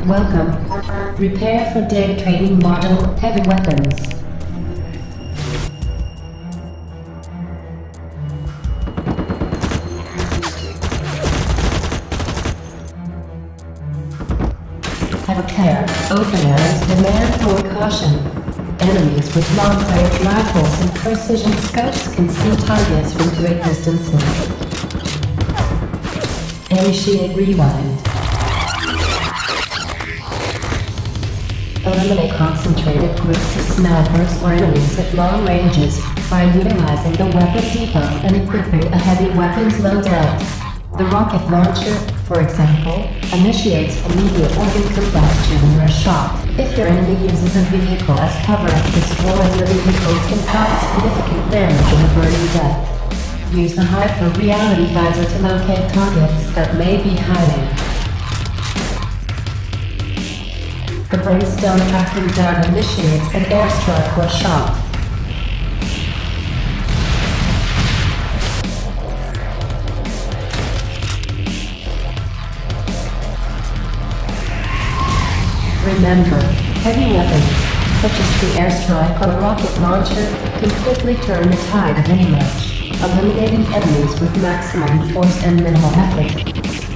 Welcome. Prepare for day trading model heavy weapons. Have care. Open areas demand more caution. Enemies with long-range rifles and precision scopes can see targets from great distances. Initiate rewind. Eliminate concentrated groups of snipers or enemies at long ranges by utilizing the weapon depot and equipping a heavy weapons loadout. The rocket launcher, for example, initiates immediate organ combustion when shot. If your enemy uses a vehicle as cover, destroying the vehicle can cause significant damage and a burning death. Use the hyper-reality visor to locate targets that may be hiding. The Brimstone Tracking Dart initiates an airstrike or shot. Remember, heavy weapons, such as the airstrike or rocket launcher, can quickly turn the tide of any match, eliminating enemies with maximum force and minimal effort.